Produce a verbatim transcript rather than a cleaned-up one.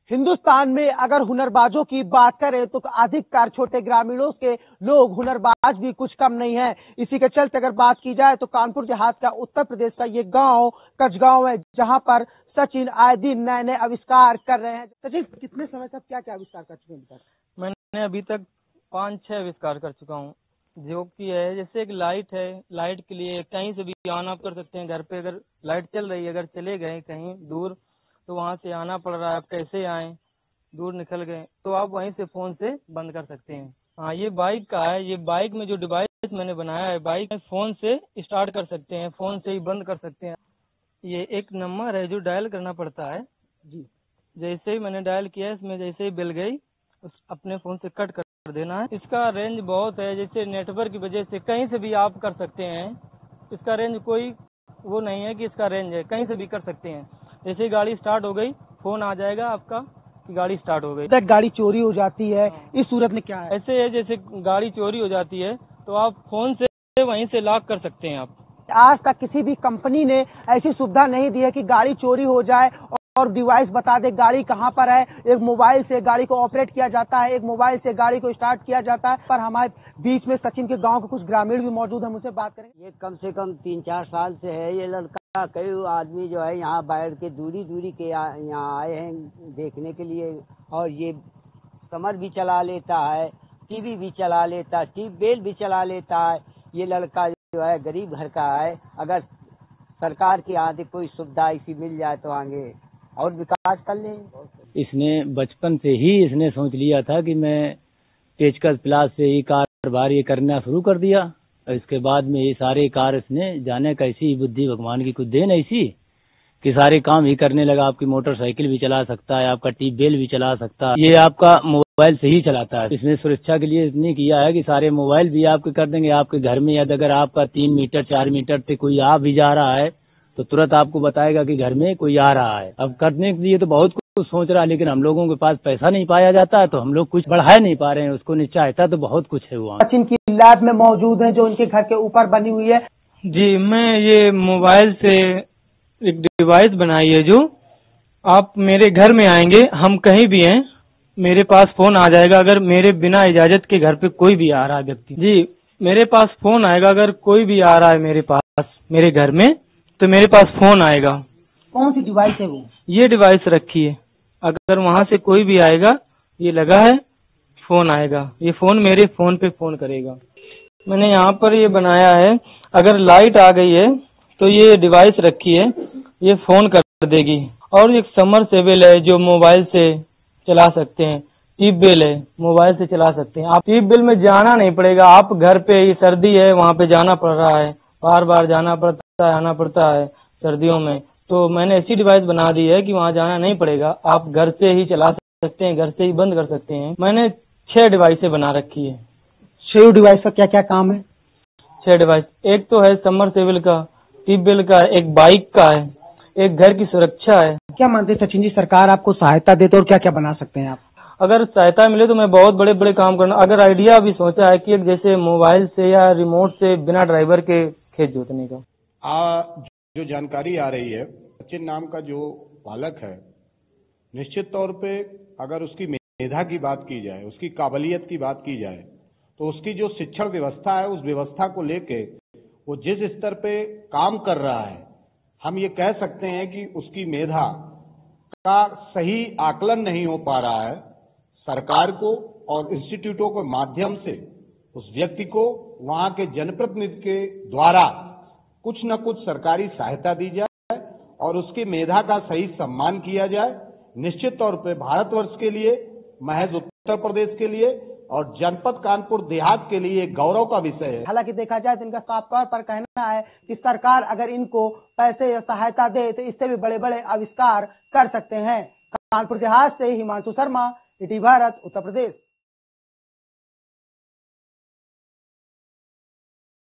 हिंदुस्तान में अगर हुनरबाजों की बात करें तो अधिकतर छोटे ग्रामीणों के लोग हुनरबाज भी कुछ कम नहीं है। इसी के चलते अगर बात की जाए तो कानपुर देहात का उत्तर प्रदेश का ये गांव कचगांव है, जहां पर सचिन आए दिन नए नए आविष्कार कर रहे हैं। सचिन, कितने समय तक क्या क्या आविष्कार कर चुके हैं? मैंने अभी तक पाँच छह आविष्कार कर चुका हूँ, जो कि है जैसे एक लाइट है। लाइट के लिए कहीं से भी ऑन ऑफ कर सकते हैं। घर पे अगर लाइट चल रही है, अगर चले गए कहीं दूर तो वहाँ से आना पड़ रहा है, आप कैसे आए, दूर निकल गए तो आप वहीं से फोन से बंद कर सकते हैं। हाँ, ये बाइक का है। ये बाइक में जो डिवाइस मैंने बनाया है, बाइक में फोन से स्टार्ट कर सकते हैं, फोन से ही बंद कर सकते हैं। ये एक नंबर है जो डायल करना पड़ता है जी। जैसे ही मैंने डायल किया, इसमें जैसे ही बिल गई उस अपने फोन से कट कर देना है। इसका रेंज बहुत है, जैसे नेटवर्क की वजह से कहीं से भी आप कर सकते हैं। इसका रेंज कोई वो नहीं है कि इसका रेंज है, कहीं से भी कर सकते हैं। जैसे ही गाड़ी स्टार्ट हो गई, फोन आ जाएगा आपका कि गाड़ी स्टार्ट हो गई। तक गाड़ी चोरी हो जाती है, इस सूरत में क्या है? ऐसे है जैसे गाड़ी चोरी हो जाती है तो आप फोन से वहीं से लॉक कर सकते हैं। आप आज तक किसी भी कंपनी ने ऐसी सुविधा नहीं दी है कि गाड़ी चोरी हो जाए और डिवाइस बता दे गाड़ी कहां पर है। एक मोबाइल से गाड़ी को ऑपरेट किया जाता है, एक मोबाइल से गाड़ी को स्टार्ट किया जाता है। पर हमारे बीच में सचिन के गांव के कुछ ग्रामीण भी मौजूद है, मुझसे बात करेंगे। ये कम से कम तीन चार साल से है ये लड़का। कई आदमी जो है यहाँ बैठ के दूरी दूरी के यहाँ आए हैं देखने के लिए, और ये समर भी चला लेता है, टीवी भी चला लेता है, ट्यूबवेल भी चला लेता है। ये लड़का जो है गरीब घर का है। अगर सरकार की आगे कोई सुविधा ऐसी मिल जाए तो आगे और विकास कर लें। इसने बचपन से ही इसने सोच लिया था कि मैं पेचकस प्लास से ही कारोबार ये करना शुरू कर दिया। और इसके बाद में ये सारे कार इसने जाने कैसी बुद्धि, भगवान की कुछ देन ऐसी कि सारे काम ही करने लगा। आपकी मोटरसाइकिल भी चला सकता है, आपका ट्यूबवेल भी चला सकता है, ये आपका मोबाइल से ही चलाता है। इसने सुरक्षा के लिए इतनी किया है कि सारे मोबाइल भी आपके कर देंगे। आपके घर में यदि अगर आपका तीन मीटर चार मीटर से कोई आ भी जा रहा है तो तुरंत आपको बताएगा कि घर में कोई आ रहा है। अब करने के लिए तो बहुत कुछ सोच रहा है, लेकिन हम लोगों के पास पैसा नहीं पाया जाता है तो हम लोग कुछ बढ़ा नहीं पा रहे हैं। उसको नहीं चाहता तो बहुत कुछ है वहाँ। सचिन की लैब में मौजूद है जो उनके घर के ऊपर बनी हुई है। जी, मैं ये मोबाइल से एक डिवाइस बनाई है जो आप मेरे घर में आएंगे, हम कहीं भी हैं, मेरे पास फोन आ जाएगा। अगर मेरे बिना इजाजत के घर पे कोई भी आ रहा है व्यक्ति, जी मेरे पास फोन आएगा। अगर कोई भी आ रहा है मेरे पास मेरे घर में तो मेरे पास फोन आएगा। कौन सी डिवाइस है वो? ये डिवाइस रखी है। अगर वहाँ से कोई भी आएगा, ये लगा है, फोन आएगा। ये फोन मेरे फोन पे फोन करेगा। मैंने यहाँ पर ये बनाया है, अगर लाइट आ गई है तो ये डिवाइस रखी है, ये फोन कर देगी। और एक समरसेबल है जो मोबाइल से चला सकते हैं। ट्यूबवेल है, मोबाइल से चला सकते हैं। आप ट्यूबवेल में जाना नहीं पड़ेगा। आप घर पे ही, सर्दी है वहाँ पे जाना पड़ रहा है, बार बार जाना पड़ता है, आना पड़ता है सर्दियों में, तो मैंने ऐसी डिवाइस बना दी है कि वहाँ जाना नहीं पड़ेगा। आप घर से ही चला सकते हैं, घर से ही बंद कर सकते हैं। मैंने छह डिवाइसें बना रखी है। छह डिवाइस का क्या क्या काम है? छह डिवाइस, एक तो है समरसेबल का, ट्यूबवेल का, एक बाइक का है, एक घर की सुरक्षा है। क्या मानते हैं सचिन जी, सरकार आपको सहायता दे तो और क्या क्या बना सकते हैं आप? अगर सहायता मिले तो मैं बहुत बड़े बड़े काम करना। अगर आइडिया भी सोचा है कि जैसे मोबाइल से या रिमोट से बिना ड्राइवर के खेत जोतने का। आ, जो जानकारी आ रही है, सचिन नाम का जो बालक है, निश्चित तौर पे अगर उसकी मेधा की बात की जाए, उसकी काबिलियत की बात की जाए, तो उसकी जो शिक्षण व्यवस्था है, उस व्यवस्था को लेके वो जिस स्तर पे काम कर रहा है, हम ये कह सकते हैं कि उसकी मेधा का सही आकलन नहीं हो पा रहा है। सरकार को और इंस्टीट्यूटों के माध्यम से उस व्यक्ति को वहां के जनप्रतिनिधि के द्वारा कुछ न कुछ सरकारी सहायता दी जाए और उसकी मेधा का सही सम्मान किया जाए। निश्चित तौर पे भारतवर्ष के लिए, महज उत्तर प्रदेश के लिए और जनपद कानपुर देहात के लिए एक गौरव का विषय है। हालांकि देखा जाए तो इनका साफ तौर पर कहना है कि सरकार अगर इनको पैसे या सहायता दे तो इससे भी बड़े बड़े आविष्कार कर सकते हैं। कानपुर देहात से हिमांशु शर्मा, ईटी भारत, उत्तर प्रदेश।